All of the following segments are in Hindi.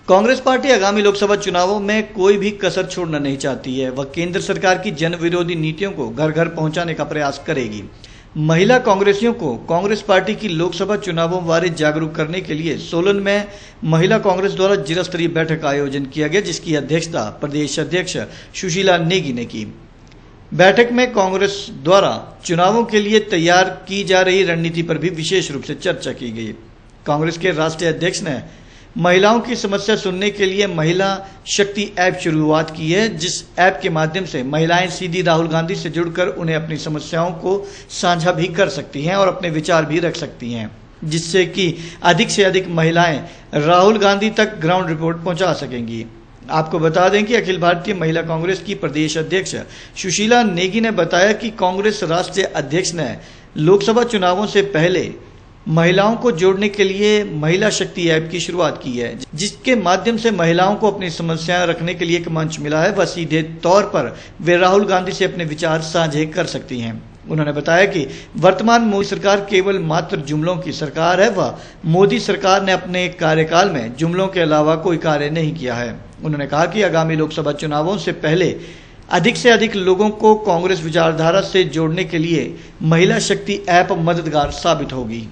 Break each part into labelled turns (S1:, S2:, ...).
S1: कांग्रेस पार्टी आगामी लोकसभा चुनावों में कोई भी कसर छोड़ना नहीं चाहती है। वह केंद्र सरकार की जन विरोधी नीतियों को घर घर पहुंचाने का प्रयास करेगी। महिला कांग्रेसियों को कांग्रेस पार्टी की लोकसभा चुनावों बारे जागरूक करने के लिए सोलन में महिला कांग्रेस द्वारा जिला स्तरीय बैठक का आयोजन किया गया, जिसकी अध्यक्षता प्रदेश अध्यक्ष सुशीला नेगी ने की। बैठक में कांग्रेस द्वारा चुनावों के लिए तैयार की जा रही रणनीति पर भी विशेष रूप से चर्चा की गई। कांग्रेस के राष्ट्रीय अध्यक्ष ने महिलाओं की समस्या सुनने के लिए महिला शक्ति ऐप शुरुआत की है, जिस ऐप के माध्यम से महिलाएं सीधी राहुल गांधी से जुड़कर उन्हें अपनी समस्याओं को साझा भी कर सकती हैं और अपने विचार भी रख सकती हैं, जिससे कि अधिक से अधिक महिलाएं राहुल गांधी तक ग्राउंड रिपोर्ट पहुंचा सकेंगी। आपको बता दें कि अखिल भारतीय महिला कांग्रेस की प्रदेश अध्यक्ष सुशीला नेगी ने बताया कि कांग्रेस राष्ट्रीय अध्यक्ष ने लोकसभा चुनावों से पहले महिलाओं को जोड़ने के लिए महिला शक्ति ऐप की शुरुआत की है, जिसके माध्यम से महिलाओं को अपनी समस्याएं रखने के लिए एक मंच मिला है। वह सीधे तौर पर वे राहुल गांधी से अपने विचार साझे कर सकती हैं। उन्होंने बताया कि वर्तमान मोदी सरकार केवल मात्र जुमलों की सरकार है। वह मोदी सरकार ने अपने कार्यकाल में जुमलों के अलावा कोई कार्य नहीं किया है। उन्होंने कहा कि आगामी लोकसभा चुनावों से पहले अधिक से अधिक लोगों को कांग्रेस विचारधारा से जोड़ने के लिए महिला शक्ति ऐप मददगार साबित होगी।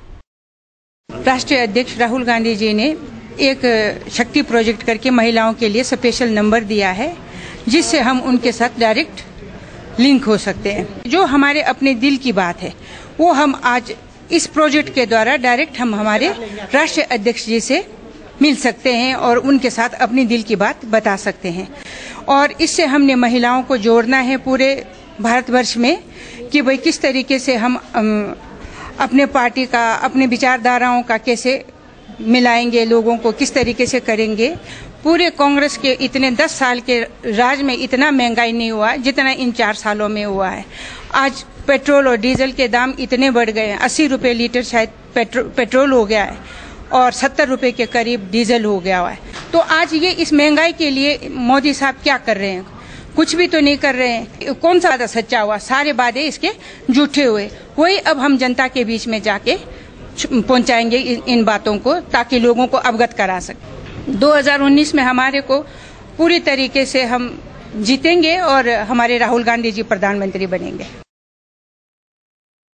S2: राष्ट्रीय अध्यक्ष राहुल गांधी जी ने एक शक्ति प्रोजेक्ट करके महिलाओं के लिए स्पेशल नंबर दिया है, जिससे हम उनके साथ डायरेक्ट लिंक हो सकते हैं। जो हमारे अपने दिल की बात है वो हम आज इस प्रोजेक्ट के द्वारा डायरेक्ट हम हमारे राष्ट्रीय अध्यक्ष जी से मिल सकते हैं और उनके साथ अपनी दिल की बात बता सकते हैं। और इससे हमने महिलाओं को जोड़ना है पूरे भारतवर्ष में कि भाई किस तरीके से हम अपने पार्टी का, अपने विचारधाराओं का कैसे मिलाएंगे, लोगों को किस तरीके से करेंगे। पूरे कांग्रेस के इतने 10 साल के राज में इतना महंगाई नहीं हुआ जितना इन 4 सालों में हुआ है। आज पेट्रोल और डीजल के दाम इतने बढ़ गए हैं, 80 रुपये लीटर शायद पेट्रोल हो गया है और 70 रुपये के करीब डीजल हो गया हुआ है। तो आज ये इस महंगाई के लिए मोदी साहब क्या कर रहे हैं? कुछ भी तो नहीं कर रहे हैं। कौन सा वादा सच्चा हुआ? सारे वादे इसके झूठे हुए। वही अब हम जनता के बीच में जाके पहुंचाएंगे इन बातों को, ताकि लोगों को अवगत करा सके। 2019 में हमारे को पूरी तरीके से हम जीतेंगे और हमारे राहुल गांधी जी प्रधानमंत्री बनेंगे।